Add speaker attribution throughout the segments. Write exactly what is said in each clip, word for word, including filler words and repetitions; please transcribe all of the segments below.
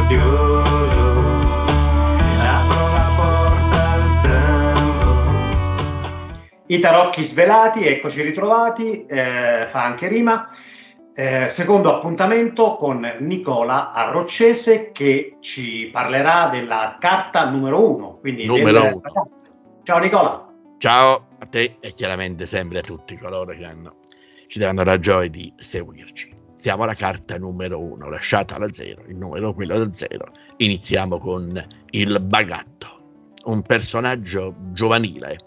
Speaker 1: studioso, apro la porta al tempo.
Speaker 2: I tarocchi svelati, eccoci ritrovati, eh, fa anche rima. Eh, secondo appuntamento con Nicola Arroccese, che ci parlerà della carta numero uno. Quindi
Speaker 3: Numero
Speaker 2: del...
Speaker 3: uno.
Speaker 2: Ciao Nicola.
Speaker 3: Ciao a te e chiaramente sempre a tutti coloro che hanno, ci daranno la gioia di seguirci. Siamo alla carta numero uno, lasciata alla zero, il numero quello da zero. Iniziamo con il Bagatto, un personaggio giovanile.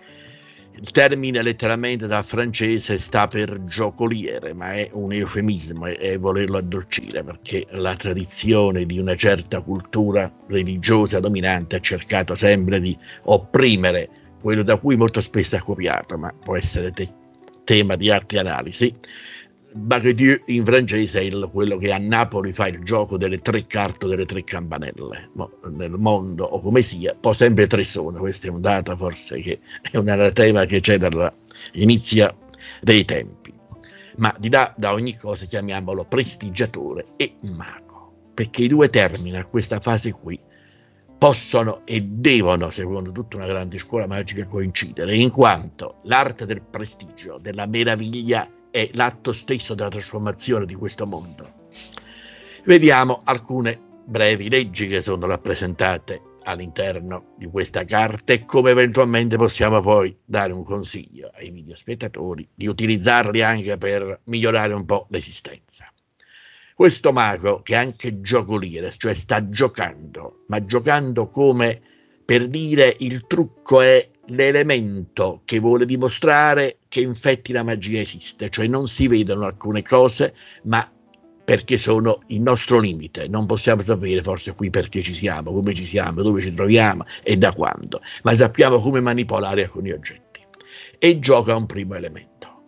Speaker 3: Il termine letteralmente dal francese sta per giocoliere, ma è un eufemismo e, e volerlo addolcire, perché la tradizione di una certa cultura religiosa dominante ha cercato sempre di opprimere quello da cui molto spesso è copiato, ma può essere te- tema di altre analisi. Bagatelle in francese è il, quello che a Napoli fa il gioco delle tre carte, delle tre campanelle. Mo, nel mondo, o come sia, poi sempre tre sono. Questo è un dato forse che è un anatema che c'è dall'inizio dei tempi. Ma di là da ogni cosa chiamiamolo prestigiatore e mago, perché i due termini a questa fase qui possono e devono, secondo tutta una grande scuola magica, coincidere, in quanto l'arte del prestigio, della meraviglia, è l'atto stesso della trasformazione di questo mondo. Vediamo alcune brevi leggi che sono rappresentate all'interno di questa carta e come eventualmente possiamo poi dare un consiglio ai videospettatori di utilizzarli anche per migliorare un po' l'esistenza. Questo mago, che è anche giocoliere, cioè sta giocando, ma giocando come per dire il trucco è l'elemento che vuole dimostrare che infatti la magia esiste, cioè non si vedono alcune cose, ma perché sono il nostro limite. Non possiamo sapere forse qui perché ci siamo, come ci siamo, dove ci troviamo e da quando, ma sappiamo come manipolare alcuni oggetti. E gioca un primo elemento.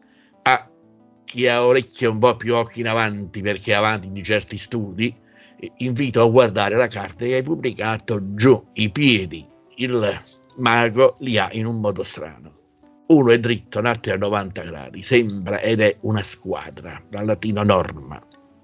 Speaker 3: A chi ha orecchie un po' più occhi in avanti, perché è avanti di certi studi, invito a guardare la carta che hai pubblicato giù. I piedi, il mago li ha in un modo strano. Uno è dritto, l'altro è a novanta gradi, sembra ed è una squadra, dal latino norma.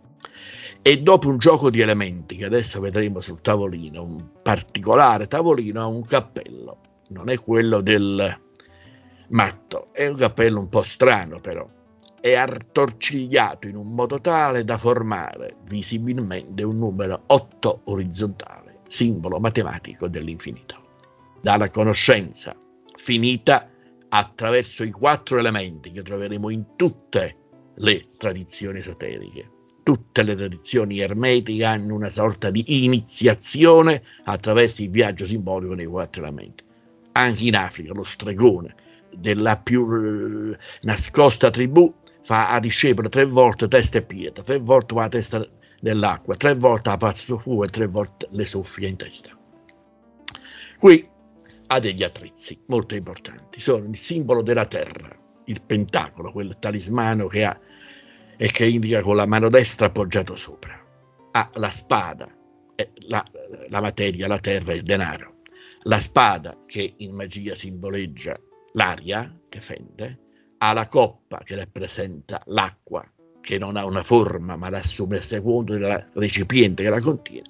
Speaker 3: E dopo un gioco di elementi che adesso vedremo sul tavolino, un particolare tavolino ha un cappello, non è quello del matto, è un cappello un po' strano però. È attorcigliato in un modo tale da formare visibilmente un numero otto orizzontale, simbolo matematico dell'infinito. Dalla conoscenza finita attraverso i quattro elementi che troveremo in tutte le tradizioni esoteriche. Tutte le tradizioni ermetiche hanno una sorta di iniziazione attraverso il viaggio simbolico nei quattro elementi. Anche in Africa lo stregone della più nascosta tribù fa a discepolo tre volte testa e pietra, tre volte la testa nell'acqua, tre volte la pazza sul fuoco e tre volte le soffia in testa. Qui ha degli attrezzi molto importanti, sono il simbolo della terra, il pentacolo, quel talismano che ha e che indica con la mano destra appoggiato sopra. Ha la spada, la, la materia, la terra, il denaro. La spada che in magia simboleggia l'aria che fende, ha la coppa che rappresenta l'acqua che non ha una forma ma la assume a secondo del recipiente che la contiene.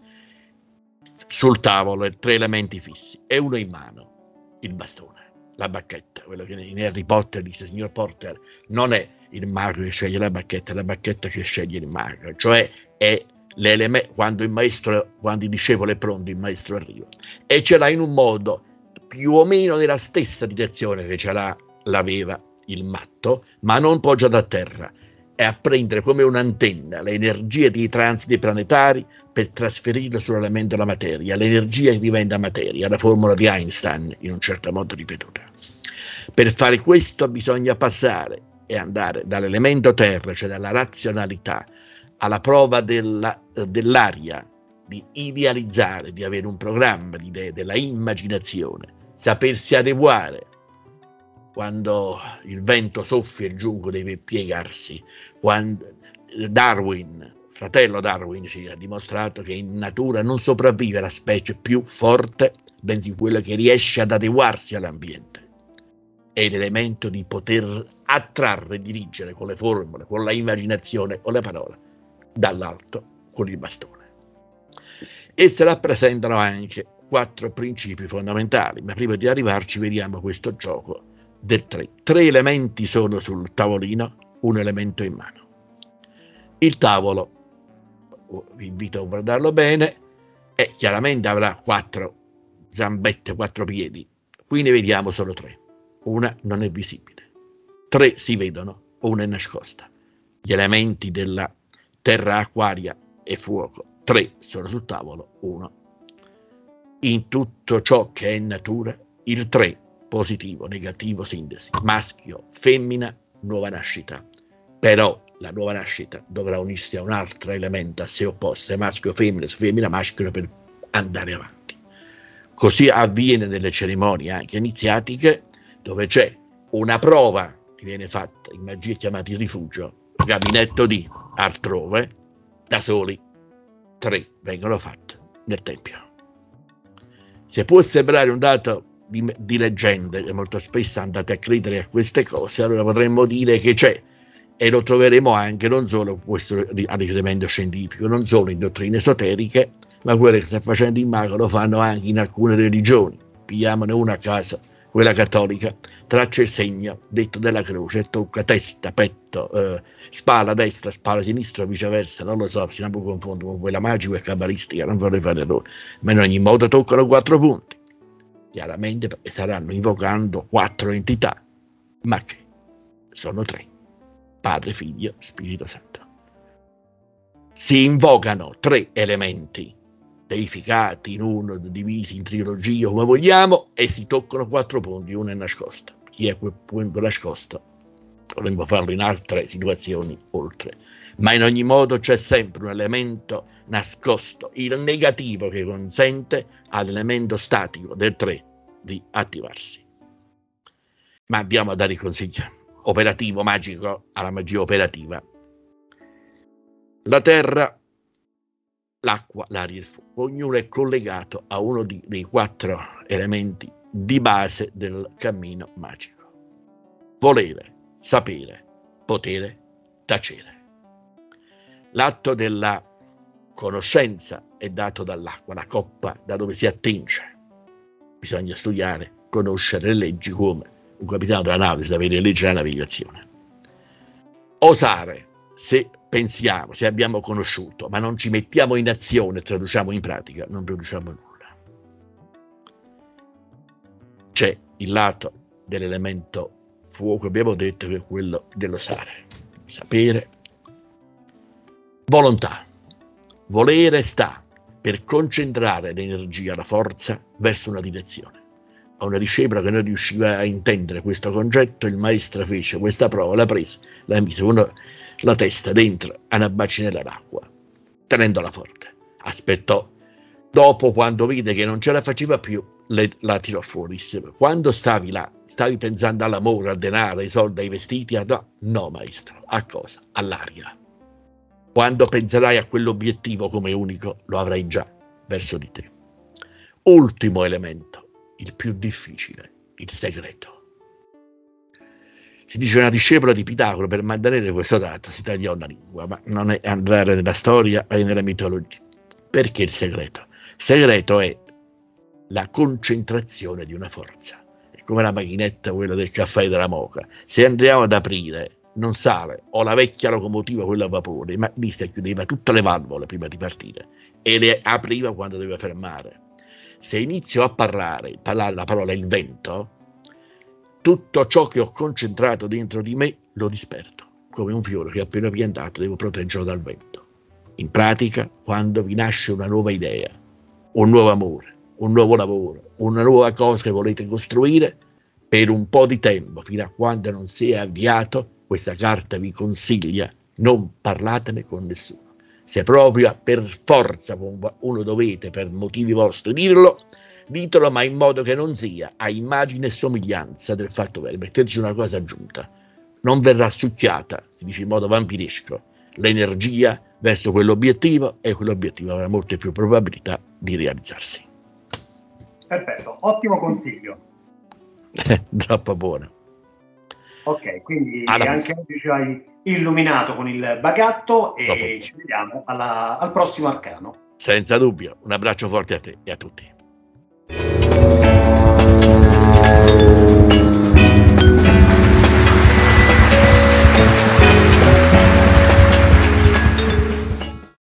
Speaker 3: Sul tavolo tre elementi fissi e uno in mano, il bastone, la bacchetta, quello che in Harry Potter dice signor Potter, non è il mago che sceglie la bacchetta, è la bacchetta che sceglie il mago, cioè è l'elemento, quando il maestro, quando il discepolo è pronto, il maestro arriva e ce l'ha in un modo più o meno nella stessa direzione che ce l'ha, l'aveva il matto, ma non poggiato a terra, è a prendere come un'antenna le energie dei transiti planetari per trasferirlo sull'elemento della materia, l'energia che diventa materia, la formula di Einstein in un certo modo ripetuta. Per fare questo bisogna passare e andare dall'elemento terra, cioè dalla razionalità, alla prova della, dell'aria, di idealizzare, di avere un programma di idee, della immaginazione, sapersi adeguare. Quando il vento soffia il giunco deve piegarsi, quando Darwin, fratello Darwin, ci ha dimostrato che in natura non sopravvive la specie più forte, bensì quella che riesce ad adeguarsi all'ambiente. È l'elemento di poter attrarre e dirigere con le formule, con la immaginazione o le parole, dall'alto con il bastone. Esse rappresentano anche quattro principi fondamentali, ma prima di arrivarci vediamo questo gioco del tre. Tre elementi sono sul tavolino, un elemento in mano. Il tavolo, vi invito a guardarlo bene, e chiaramente avrà quattro zambette, quattro piedi. Qui ne vediamo solo tre. Una non è visibile. Tre si vedono, una è nascosta. Gli elementi della terra, acquaria e fuoco, tre sono sul tavolo, uno. In tutto ciò che è natura, il tre, positivo, negativo, sintesi, maschio, femmina, nuova nascita. Però la nuova nascita dovrà unirsi a un altro elemento a sé opposto, maschio, femmina, femmina, maschio, per andare avanti. Così avviene nelle cerimonie anche iniziatiche, dove c'è una prova che viene fatta in magia chiamata il rifugio, gabinetto di altrove, da soli, tre vengono fatte nel tempio. Se può sembrare un dato di, di leggende, e molto spesso andate a credere a queste cose, allora potremmo dire che c'è, e lo troveremo anche non solo questo a riferimento scientifico, non solo in dottrine esoteriche, ma quelle che sta facendo il mago lo fanno anche in alcune religioni. Pigliamone una a casa, quella cattolica, traccia il segno detto della croce, tocca testa, petto, eh, spalla destra, spalla sinistra, viceversa, non lo so, si non può confondere con quella magica e cabalistica, non vorrei fare errore, ma in ogni modo toccano quattro punti. Chiaramente staranno invocando quattro entità, ma che sono tre: Padre, Figlio, Spirito Santo. Si invocano tre elementi deificati in uno, divisi in trilogia, come vogliamo, e si toccano quattro punti, uno è nascosto. Chi è quel punto nascosto? Dovremmo farlo in altre situazioni oltre, ma in ogni modo c'è sempre un elemento nascosto, il negativo, che consente all'elemento statico del tre di attivarsi. Ma andiamo a dare il consiglio operativo, magico, alla magia operativa. La terra, l'acqua, l'aria e il fuoco, ognuno è collegato a uno di, dei quattro elementi di base del cammino magico. Volere, sapere, potere, tacere. L'atto della conoscenza è dato dall'acqua, la coppa da dove si attinge. Bisogna studiare, conoscere le leggi, come un capitano della nave si deve leggere la navigazione. Osare, se pensiamo, se abbiamo conosciuto, ma non ci mettiamo in azione e traduciamo in pratica, non produciamo nulla. C'è il lato dell'elemento fuoco, abbiamo detto, che è quello dell'osare, sapere, volontà. Volere sta per concentrare l'energia, la forza verso una direzione. A una discepola che non riusciva a intendere questo concetto, il maestro fece questa prova, la prese, la mise uno, la testa dentro a una bacinella d'acqua, tenendola forte. Aspettò. Dopo, quando vide che non ce la faceva più, le, la tirò fuori. Quando stavi là, stavi pensando all'amore, al denaro, ai soldi, ai vestiti? No, no maestro. A cosa? All'aria. Quando penserai a quell'obiettivo come unico, lo avrai già verso di te. Ultimo elemento, il più difficile, il segreto. Si dice una discepola di Pitagora, per mantenere questo dato si tagliò la lingua, ma non è andare nella storia e nella mitologia. Perché il segreto? Il segreto è la concentrazione di una forza. È come la macchinetta, quella del caffè e della moka. Se andiamo ad aprire, non sale, o la vecchia locomotiva, quella a vapore, ma lì si chiudeva tutte le valvole prima di partire e le apriva quando doveva fermare. Se inizio a parlare, parlare la parola il vento, tutto ciò che ho concentrato dentro di me lo disperdo, come un fiore che appena piantato devo proteggerlo dal vento. In pratica, quando vi nasce una nuova idea, un nuovo amore, un nuovo lavoro, una nuova cosa che volete costruire, per un po' di tempo, fino a quando non si è avviato, questa carta vi consiglia: non parlatene con nessuno. Se proprio per forza uno dovete, per motivi vostri, dirlo, ditelo, ma in modo che non sia a immagine e somiglianza del fatto vero. Metteteci una cosa aggiunta: non verrà succhiata, si dice in modo vampiresco, l'energia verso quell'obiettivo, e quell'obiettivo avrà molte più probabilità di realizzarsi.
Speaker 2: Perfetto, ottimo consiglio.
Speaker 3: Troppo buono.
Speaker 2: Ok, quindi
Speaker 3: alla
Speaker 2: anche oggi ci hai illuminato con il bagatto e
Speaker 3: Dopo.
Speaker 2: ci vediamo alla, al prossimo arcano.
Speaker 3: Senza dubbio, un abbraccio forte a te e a tutti.